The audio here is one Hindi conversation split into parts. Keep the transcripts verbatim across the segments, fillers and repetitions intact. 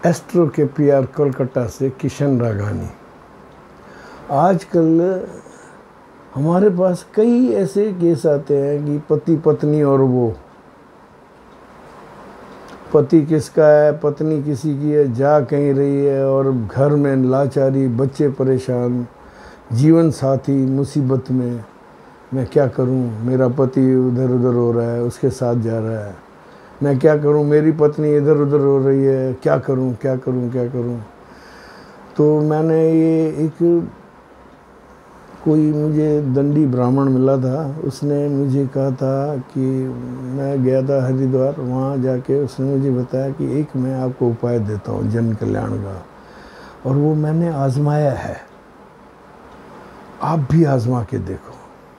एस्ट्रो के पी आर कोलकाता से किशन राघानी। आजकल हमारे पास कई ऐसे केस आते हैं कि पति पत्नी और वो, पति किसका है, पत्नी किसी की है, जा कहीं रही है और घर में लाचारी, बच्चे परेशान, जीवन साथी मुसीबत में। मैं क्या करूं, मेरा पति उधर उधर हो रहा है, उसके साथ जा रहा है। मैं क्या करूं, मेरी पत्नी इधर उधर हो रही है, क्या करूं क्या करूं क्या करूं। तो मैंने ये एक कोई मुझे दंडी ब्राह्मण मिला था, उसने मुझे कहा था कि मैं गया था हरिद्वार, वहाँ जाके उसने मुझे बताया कि एक मैं आपको उपाय देता हूँ जन कल्याण का, और वो मैंने आजमाया है, आप भी आजमा के देखो।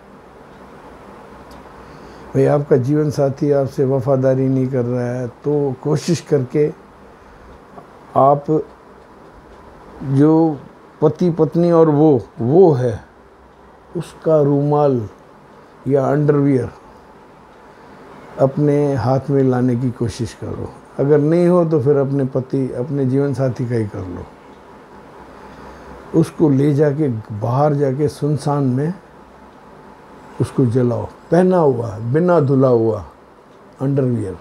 भाई आपका जीवन साथी आपसे वफादारी नहीं कर रहा है तो कोशिश करके आप जो पति पत्नी और वो वो है उसका रूमाल या अंडरवियर अपने हाथ में लाने की कोशिश करो। अगर नहीं हो तो फिर अपने पति अपने जीवन साथी का ही कर लो। उसको ले जाके बाहर जाके सुनसान में उसको जलाओ, पहना हुआ बिना धुला हुआ अंडरवियर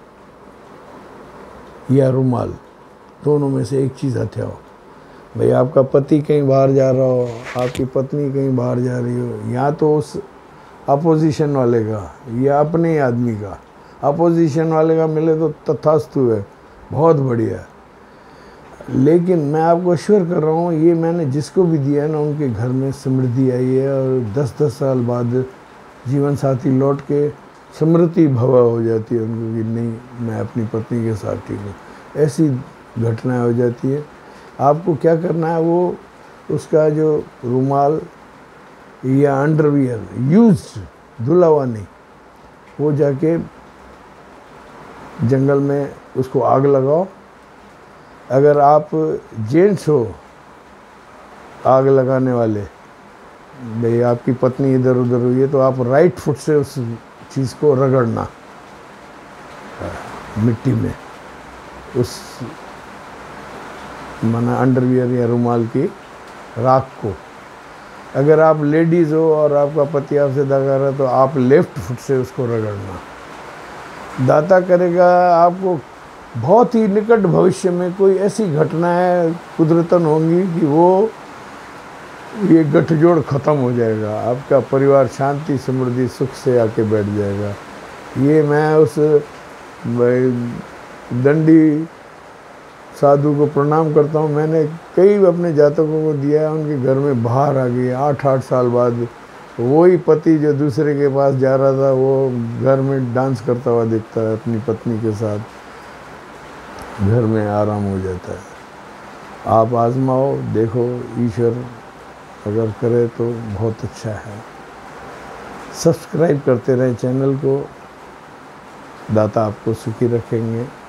या रुमाल, दोनों में से एक चीज़ हथियाओ। भाई आपका पति कहीं बाहर जा रहा हो, आपकी पत्नी कहीं बाहर जा रही हो, या तो उस अपोजिशन वाले का या अपने ही आदमी का। अपोजिशन वाले का मिले तो तथास्तु है, बहुत बढ़िया। लेकिन मैं आपको श्योर कर रहा हूँ, ये मैंने जिसको भी दिया है ना, उनके घर में समृद्धि आई है और दस दस साल बाद जीवन साथी लौट के समृद्धि भवा हो जाती है उनको कि नहीं मैं अपनी पत्नी के साथ ठीक हूँ। ऐसी घटनाएं हो जाती है। आपको क्या करना है, वो उसका जो रुमाल या अंडरवियर यूज्ड धुला हुआ नहीं, वो जाके जंगल में उसको आग लगाओ। अगर आप जेंट्स हो आग लगाने वाले, भाई आपकी पत्नी इधर उधर हुई है तो आप राइट फुट से उस चीज़ को रगड़ना मिट्टी में, उस माना अंडरवियर या रुमाल की राख को। अगर आप लेडीज़ हो और आपका पति आपसे दगा रहा है तो आप लेफ्ट फुट से उसको रगड़ना। दाता करेगा आपको बहुत ही निकट भविष्य में कोई ऐसी घटनाएं कुदरतन होंगी कि वो ये गठजोड़ ख़त्म हो जाएगा, आपका परिवार शांति समृद्धि सुख से आके बैठ जाएगा। ये मैं उस दंडी साधु को प्रणाम करता हूँ। मैंने कई अपने जातकों को दिया है, उनके घर में बाहर आ गई आठ आठ साल बाद। वही पति जो दूसरे के पास जा रहा था वो घर में डांस करता हुआ दिखता है अपनी पत्नी के साथ, घर में आराम हो जाता है। आप आजमाओ, देखो, ईश्वर अगर करे तो बहुत अच्छा है। सब्सक्राइब करते रहें चैनल को, दाता आपको सुखी रखेंगे।